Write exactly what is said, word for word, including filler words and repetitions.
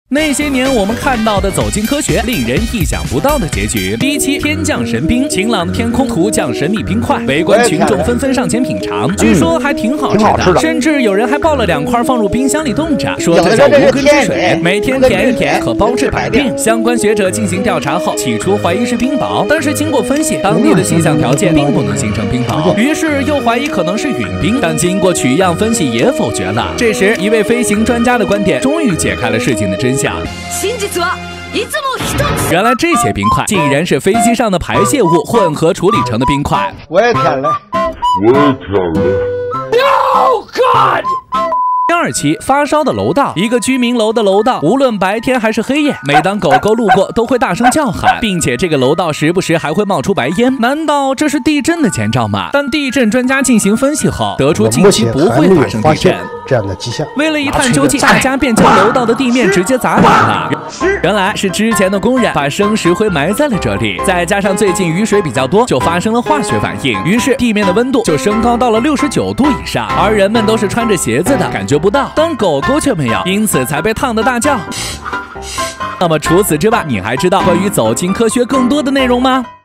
那些年我们看到的走进科学，令人意想不到的结局。第一期天降神冰，晴朗的天空突降神秘冰块，围观群众纷纷上前品尝，据说还挺好吃的，嗯、的甚至有人还抱了两块放入冰箱里冻着，说这叫无根之水，每天舔一舔可包治百病。相关学者进行调查后，起初怀疑是冰雹，但是经过分析，当地的气象条件并不能形成冰雹，于是又怀疑可能是陨冰，但经过取样分析也否决了。这时，一位飞行专家的观点终于解开了事情的真相。原来这些冰块竟然是飞机上的排泄物混合处理成的冰块。 我也舔了， 我也舔了。 No God！第二期发烧的楼道，一个居民楼的楼道，无论白天还是黑夜，每当狗狗路过都会大声叫喊，并且这个楼道时不时还会冒出白烟。难道这是地震的前兆吗？但地震专家进行分析后，得出近期不会发生地震这样的迹象。 为了一探究竟，大家便将楼道的地面直接砸扁了。原来是之前的工人把生石灰埋在了这里，再加上最近雨水比较多，就发生了化学反应，于是地面的温度就升高到了六十九度以上，而人们都是穿着鞋子的，感觉不到，但狗狗却没有，因此才被烫得大叫。那么除此之外，你还知道关于走进科学更多的内容吗？